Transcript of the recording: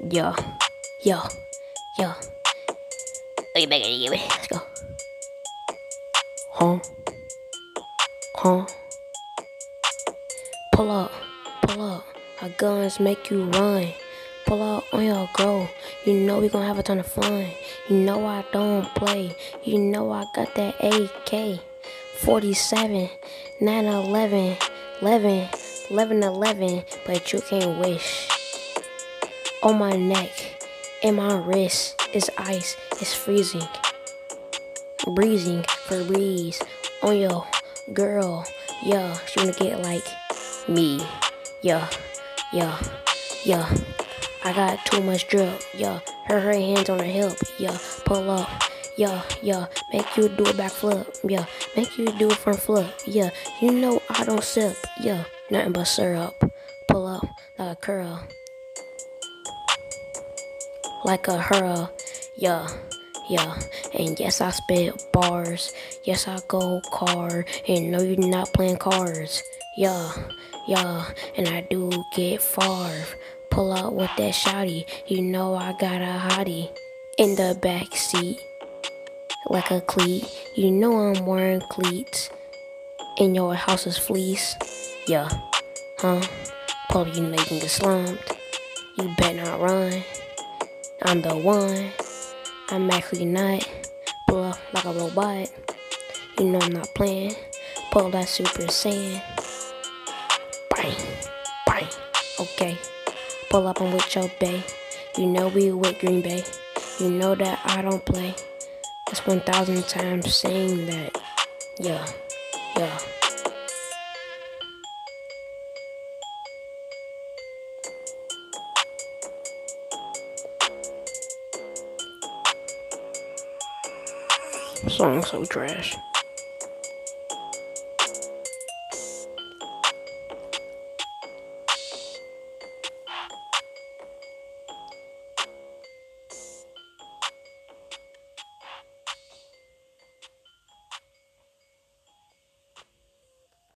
Yo, yo, yo. Get back in here, let's go. Huh? Huh? Pull up, pull up. Our guns make you run. Pull up on your girl. You know we gon' have a ton of fun. You know I don't play. You know I got that AK 47, 911, 11, 11, 11. But you can't wish. On my neck, in my wrist, it's ice, it's freezing. Breezing for breeze. On your girl, yeah, she wanna get like me. Yeah, yeah, yeah. I got too much drip, yeah. Her hands on her hip, yeah. Pull up, yeah, yeah. Make you do a backflip, yeah. Make you do a front flip, yeah. You know I don't sip, yeah. Nothing but syrup. Pull up like a curl, like a hurl, yeah. Yeah, and yes, I spit bars. Yes, I go car. And no, you're not playing cards. Yeah, yeah, and I do get far. Pull out with that shotty. You know I got a hottie in the back seat, like a cleat. You know I'm wearing cleats. In your house is fleece. Yeah, huh? Pull, you know you can get slumped. You better not run. I'm the one. I'm actually not. Pull up like a robot. You know I'm not playing. Pull that Super Saiyan. Bang, bang. Okay. Pull up, I'm with your bae. You know we with Green Bay. You know that I don't play. That's 1,000 times saying that. Yeah, yeah. Song so trash.